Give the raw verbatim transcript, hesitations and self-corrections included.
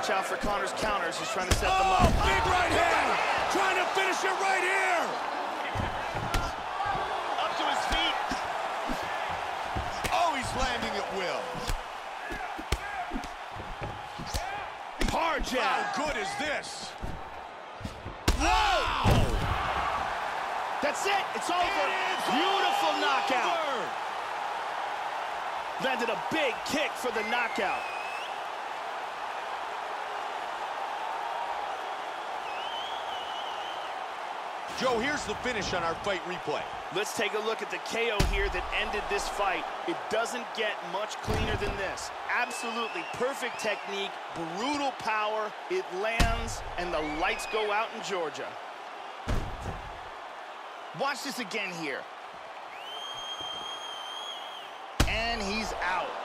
watch out for Conor's counters. He's trying to set oh, them up. Big right hand! Trying to finish it right here! Up to his feet. Oh, he's landing at will. Hard jab. How good is this? Whoa! That's it. It's over. It is Beautiful over. knockout. Landed a big kick for the knockout. Joe, here's the finish on our fight replay. Let's take a look at the K O here that ended this fight. It doesn't get much cleaner than this. Absolutely perfect technique, brutal power. It lands, and the lights go out in Georgia. Watch this again here. And he's out.